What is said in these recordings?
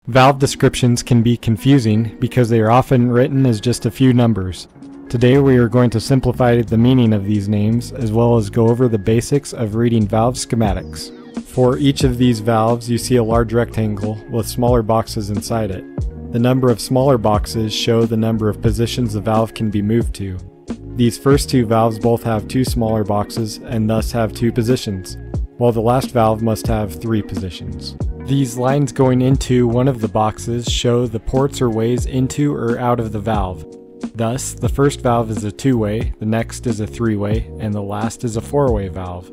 Valve descriptions can be confusing because they are often written as just a few numbers. Today we are going to simplify the meaning of these names as well as go over the basics of reading valve schematics. For each of these valves you see a large rectangle with smaller boxes inside it. The number of smaller boxes show the number of positions the valve can be moved to. These first two valves both have two smaller boxes and thus have two positions, while the last valve must have 3 positions. These lines going into one of the boxes show the ports or ways into or out of the valve. Thus, the first valve is a 2-way, the next is a 3-way, and the last is a 4-way valve.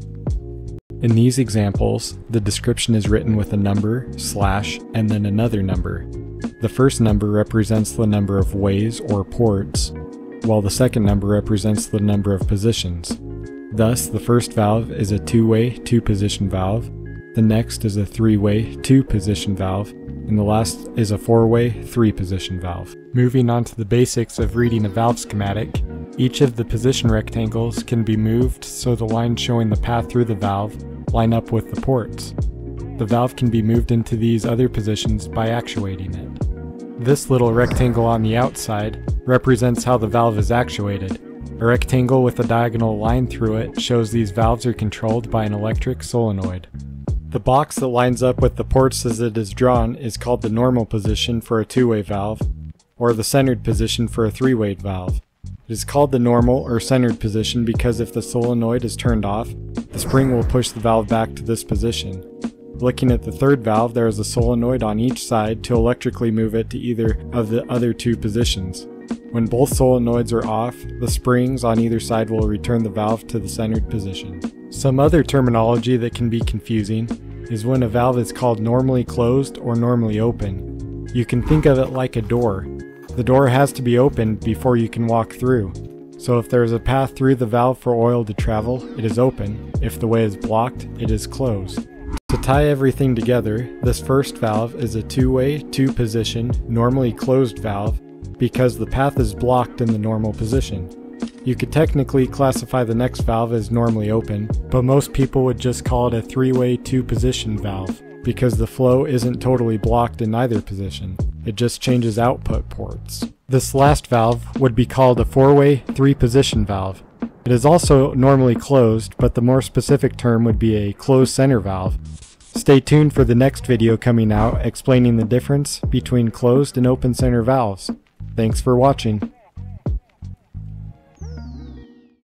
In these examples, the description is written with a number, slash, and then another number. The first number represents the number of ways or ports, while the second number represents the number of positions. Thus, the first valve is a 2-way, 2-position valve, the next is a 3-way, 2-position valve, and the last is a 4-way, 3-position valve. Moving on to the basics of reading a valve schematic, each of the position rectangles can be moved so the lines showing the path through the valve line up with the ports. The valve can be moved into these other positions by actuating it. This little rectangle on the outside represents how the valve is actuated. A rectangle with a diagonal line through it shows these valves are controlled by an electric solenoid. The box that lines up with the ports as it is drawn is called the normal position for a 2-way valve, or the centered position for a 3-way valve. It is called the normal or centered position because if the solenoid is turned off, the spring will push the valve back to this position. Looking at the third valve, there is a solenoid on each side to electrically move it to either of the other 2 positions. When both solenoids are off, the springs on either side will return the valve to the centered position. Some other terminology that can be confusing is when a valve is called normally closed or normally open. You can think of it like a door. The door has to be opened before you can walk through. So if there is a path through the valve for oil to travel, it is open. If the way is blocked, it is closed. To tie everything together, this first valve is a 2-way, 2-position, normally closed valve because the path is blocked in the normal position. You could technically classify the next valve as normally open, but most people would just call it a 3-way, 2-position valve because the flow isn't totally blocked in either position. It just changes output ports. This last valve would be called a 4-way, 3-position valve. It is also normally closed, but the more specific term would be a closed center valve. Stay tuned for the next video coming out explaining the difference between closed and open center valves. Thanks for watching.